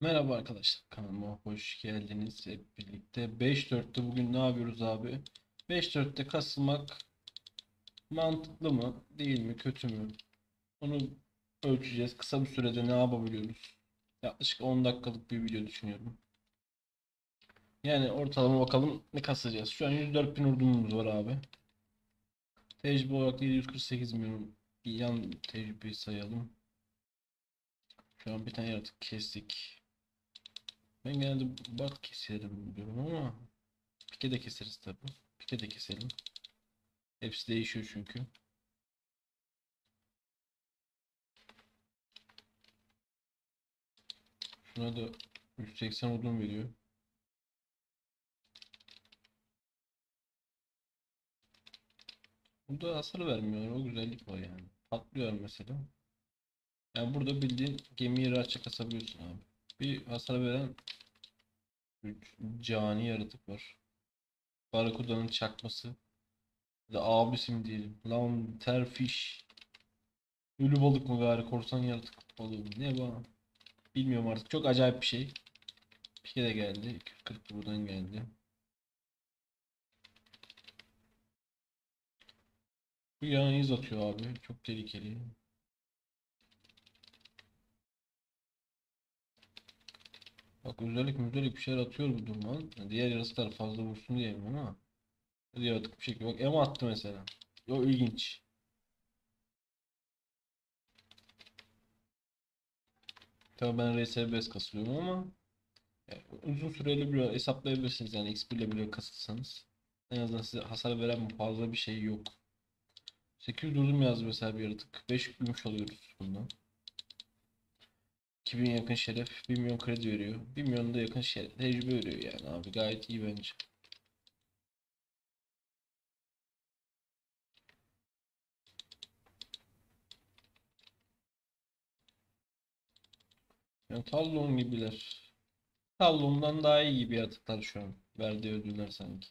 Merhaba arkadaşlar, kanalıma hoş geldiniz. Hep birlikte 5-4'te bugün ne yapıyoruz abi? 5-4'te kasılmak mantıklı mı değil mi, kötü mü? Onu ölçeceğiz. Kısa bir sürede ne yapabiliyoruz? Yaklaşık 10 dakikalık bir video düşünüyorum. Yani ortalama bakalım ne kasacağız. Şu an 104 bin ordumuz var abi. Tecrübe olarak da 748 milyon bir yan tecrübeyi sayalım. Şu an bir tane yaratık kestik. Ben genelde bat keserim diyorum ama pike de keseriz tabi. Pike de keselim. Hepsi değişiyor çünkü. Şuna da 180 odun veriyor. Burada hasar vermiyor. O güzellik var yani. Patlıyor mesela. Yani burada bildiğin gemiyi rahatça kasabiliyorsun abi. Bir hasar veren cani yaratık var. Barakuda'nın çakması. Ya da abisi mi diyelim. Lan terfiş. Ölü balık mı gari? Korsan yaratık balığı mı? Ne bu? Bilmiyorum artık. Çok acayip bir şey. Pike de geldi. 240 buradan geldi. Bu yana iz atıyor abi. Çok tehlikeli. Bak özellik bir şeyler atıyor bu durman. Diğer yaratıklar fazla vursun diye mi ama. Diğer yaratık bir şekilde. Bak Ema attı mesela. O ilginç. Tabii ben RSBS kasılıyorum ama yani uzun süreli bir hesaplayabilirsiniz yani XP ile bile kasılsanız. En azından size hasar veren fazla bir şey yok. 800 durdum yazdı mesela bir yaratık. 5 gümüş alıyoruz bundan. 2000 yakın şeref, 1 milyon kredi veriyor. 1 milyon da yakın şeref, tecrübe veriyor yani abi. Gayet iyi bence. Yani Talon gibiler. Talon'dan daha iyi gibi yaratıklar şu an. Verdiği ödüller sanki.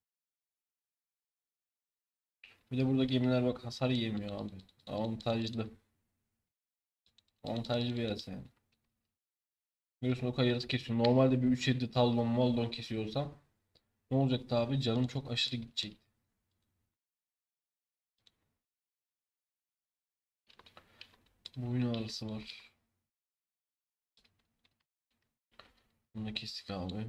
Bir de burada gemiler bak hasar yemiyor abi. Avantajlı. Avantajlı bir yasa yani. Görüyorsun o kadar yaratık kesiyor. Normalde bir 3-7 Talon Maldon kesiyorsam ne olacaktı abi? Canım çok aşırı gidecekti. Boyun ağrısı var. Bunu da kestik abi.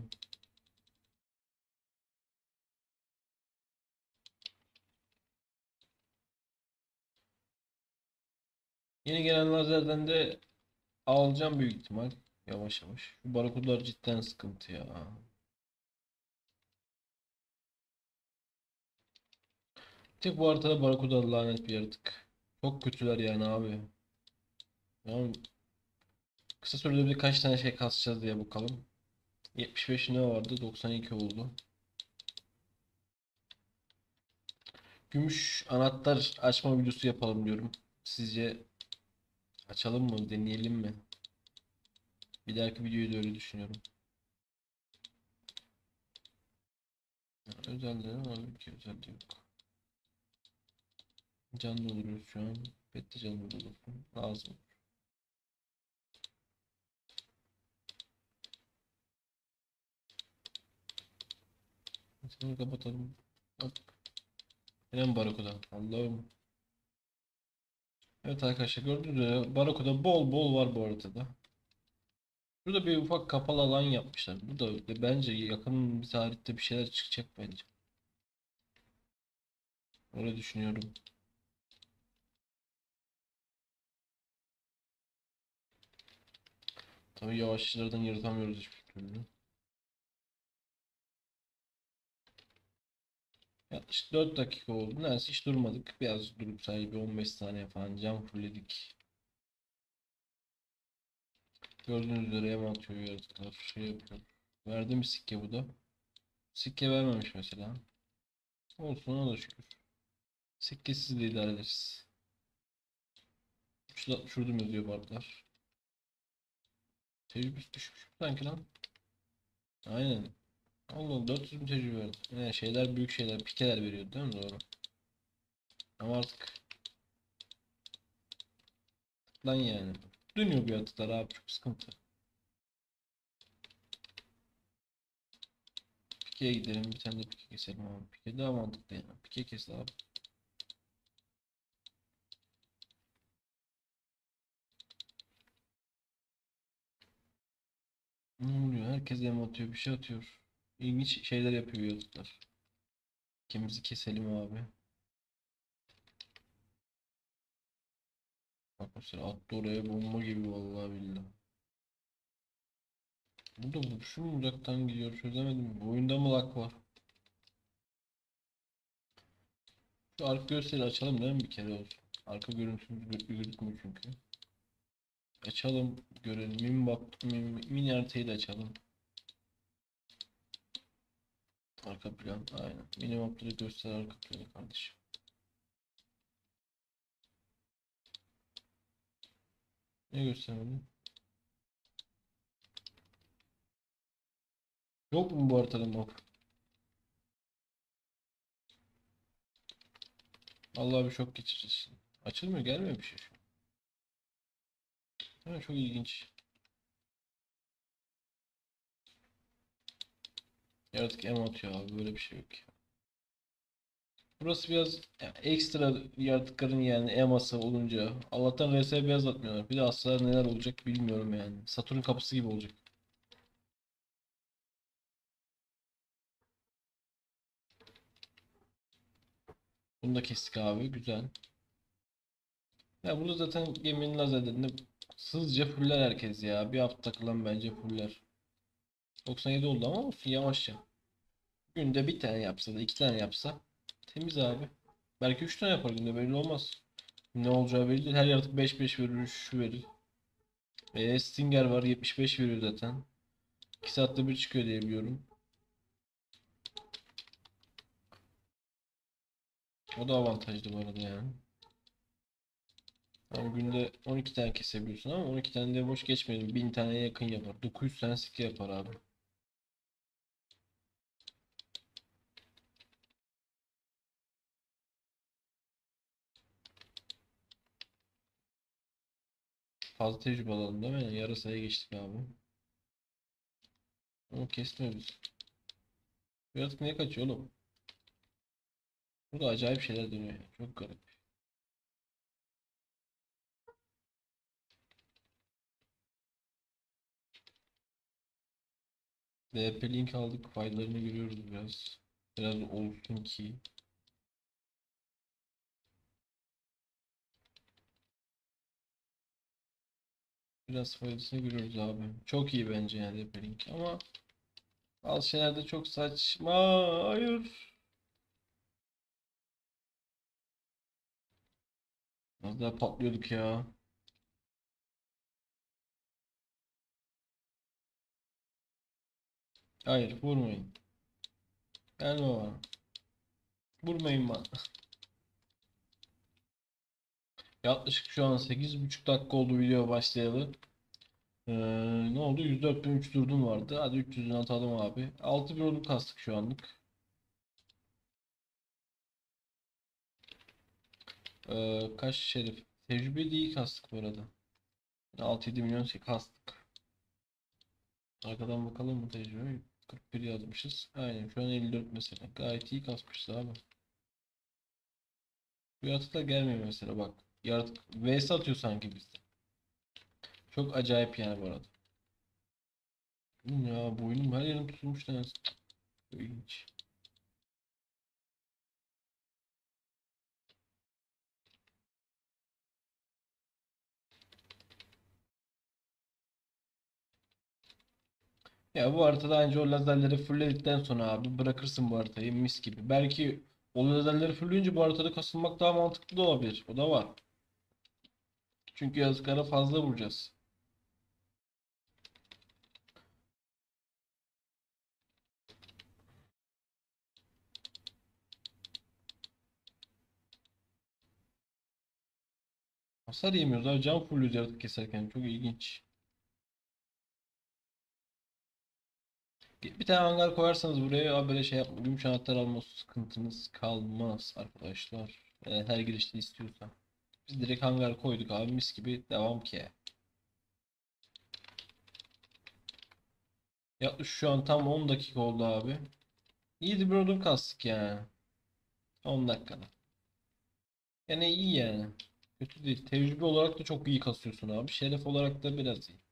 Yeni gelen lazerden de alacağım büyük ihtimal. Yavaş yavaş. Şu barakudlar cidden sıkıntı ya. Tek bu haritada barakuda lanet bir yaratık. Çok kötüler yani abi. Yani kısa sürede bir kaç tane şey kasacağız diye bakalım. 75 ne vardı? 92 oldu. Gümüş anahtar açma videosu yapalım diyorum. Sizce açalım mı? Deneyelim mi? Bir dahaki videoyu da öyle düşünüyorum. Özellikle var ki özelliği yok. Can dolduruyoruz şu an. Pet de can doldurulsun. Lazım. Şimdi kapatalım. Hop. Hemen Barakuda. Allah'ım. Evet arkadaşlar gördüğünüz üzere Barakuda bol bol var bu haritada. Burada bir ufak kapalı alan yapmışlar. Bu da bence yakın bir tarihte bir şeyler çıkacak bence. Öyle düşünüyorum. Tabii yavaşçılardan yırtamıyoruz hiçbir türlü. Yaklaşık 4 dakika oldu. Neredeyse hiç durmadık. Biraz durup sadece bir 15 saniye falan cam fullledik. Gördüğünüz üzere yem atıyor yaratıklar. Şey yapıyor. Verdi mi sikke bu da? Sikke vermemiş mesela. Olsun ona da şükür. Sikkesiz de idare ederiz. Şurada mı yazıyor barlar? Tecrübesi düşmüş sanki lan. Aynen. Allah Allah 400 bin tecrübe verdi. Yani şeyler büyük şeyler pikeler veriyordu değil mi? Doğru. Ama artık lan yani. Dönüyor bu yaratıklar abi çok sıkıntı. Pike'ye gidelim, bir tane de pike keselim abi. Pike daha mantıklı yani. Pike kes abi. Ne oluyor? Herkes yem atıyor, bir şey atıyor. İlginç şeyler yapıyor yaratıklar. Pikemizi keselim abi. Bak mesela attı oraya bomba gibi vallahi billahi. Burada vuruşu mu uzaktan gidiyor çözemedim. Bu oyunda mı lag var? Şu arka gösteri açalım değil mi bir kere olsun? Arka görüntümüz gözükmüyor çünkü. Açalım görelim. Mini haritayı da açalım. Arka plan aynen. Minimap'ta da göster arka planı kardeşim. Ne göstermedi? Yok mu bu haritada map? Vallahi bir şok geçireceğiz şimdi. Açılmıyor, gelmiyor bir şey şu an. Ha, çok ilginç. Yaratık em atıyor abi, böyle bir şey yok ya. Burası biraz ya, ekstra yaratıkların yani eması olunca Allah'tan RS beyaz atmıyorlar. Bir de asla neler olacak bilmiyorum yani. Satürn kapısı gibi olacak. Bunu da kestik abi, güzel. Ya burada zaten geminin lazerlerini hızlıca fuller herkes ya. Bir hafta takılan bence fuller. 97 oldu ama olsun, yavaşça. Günde bir tane yapsa da iki tane yapsa temiz abi. Belki 3 tane yapar günde, belli olmaz. Ne olacağı belli değil. Her yaratık 5-5 verir, 3 verir. Stinger var, 75 veriyor zaten. 2 saatte bir çıkıyor diye biliyorum. O da avantajlı bu arada yani. Yani günde 12 tane kesebiliyorsun ama 12 tane de boş geçmeyelim. 1000 taneye yakın yapar. 900 tane skill yapar abi. Fazla tecrübe alalım değil mi? Yani yarısaya geçtik abi. Ama kesmiyor biz. Bu yaratık niye kaçıyor oğlum? Burada acayip şeyler dönüyor ya. Çok garip. DP link aldık. Faydalarını görüyoruz biraz. Biraz olsun ki. Biraz faydasını görüyoruz abi. Çok iyi bence yani DP link ama bazı şeyler de çok saçma. Hayır. Az daha patlıyorduk ya. Hayır, vurmayın. Gelme bana. Vurmayın bana. Yaklaşık şu an 8,5 dakika oldu video başlayalı. Ee, ne oldu? 104.003 durdun vardı. Hadi 300'ünü atalım abi. 6 bir onu kastık şu anlık. Kaç şerif? Tecrübe değil kastık bu arada. 6-7 milyon şey kastık. Arkadan bakalım mı tecrübe? 41 yazmışız. Aynen şu an 54 mesela. Gayet iyi kasmışız abi. Bu yaratıklar gelmiyor mesela bak. Yaratık VS atıyor sanki bizde. Çok acayip yani bu arada. Ya boynum her yerim tutulmuş nedense. Çok İlginç. Ya bu haritada anca o lazerleri fullledikten sonra abi bırakırsın bu haritayı mis gibi. Belki o lazerleri fullleyince bu haritada kasılmak daha mantıklı da olabilir. O da var. Çünkü yazıklara fazla vuracağız. Hasar yemiyoruz abi. Can fullüyoruz yaratık keserken. Çok ilginç. Bir tane hangar koyarsanız buraya abi böyle şey yapma. Gümüş anahtar alma sıkıntınız kalmaz arkadaşlar. Her girişte istiyorsan. Biz direkt hangar koyduk abi mis gibi devam ki. Yaklaşık şu an tam 10 dakika oldu abi. İyi bir odun kastık yani. 10 dakikada. Yani iyi yani. Kötü değil. Tecrübe olarak da çok iyi kasıyorsun abi. Şeref olarak da biraz iyi.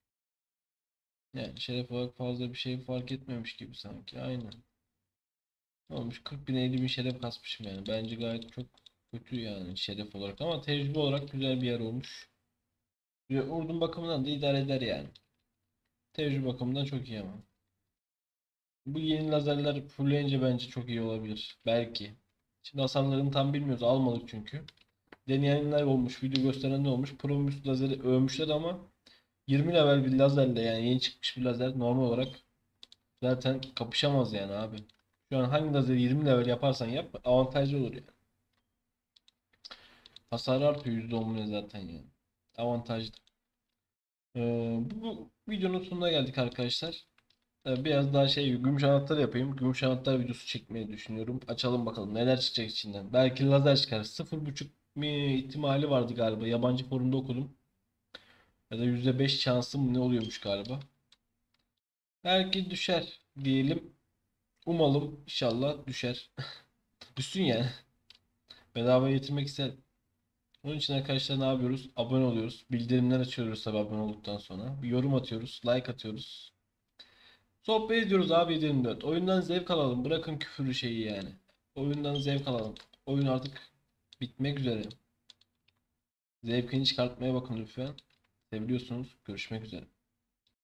Yani şeref olarak fazla bir şey fark etmemiş gibi sanki. Aynen. Ne olmuş? 40 bin 50 bin şeref kasmışım yani. Bence gayet çok kötü yani şeref olarak. Ama tecrübe olarak güzel bir yer olmuş. Ve ordum bakımından da idare eder yani. Tecrübe bakımından çok iyi ama. Bu yeni lazerler fullleyince bence çok iyi olabilir. Belki. Şimdi hasarlarını tam bilmiyoruz. Almadık çünkü. Deneyenler olmuş, video gösterenler olmuş. Promus lazeri övmüşler ama 20 level bir lazerle yani yeni çıkmış bir lazer normal olarak zaten kapışamaz yani abi. Şu an hangi lazeri 20 level yaparsan yap avantajlı olur yani. Hasar artıyor %10 zaten yani. Avantajlı. Bu videonun sonuna geldik arkadaşlar. Biraz daha gümüş anahtar yapayım. Gümüş anahtar videosu çekmeyi düşünüyorum. Açalım bakalım neler çıkacak içinden. Belki lazer çıkar. 0,5 mi ihtimali vardı galiba. Yabancı forumda okudum. Ya da %5 şansı mı ne oluyormuş galiba. Belki düşer diyelim. Umalım inşallah düşer. Düşsün yani. Bedava getirmek ister. Onun için arkadaşlar ne yapıyoruz? Abone oluyoruz. Bildirimler açıyoruz tabii abone olduktan sonra. Bir yorum atıyoruz. Like atıyoruz. Sohbet ediyoruz abi 24. Oyundan zevk alalım. Bırakın küfürlü şeyi yani. Oyundan zevk alalım. Oyun artık bitmek üzere. Zevkini çıkartmaya bakın lütfen. Seviyorsunuz. Görüşmek üzere.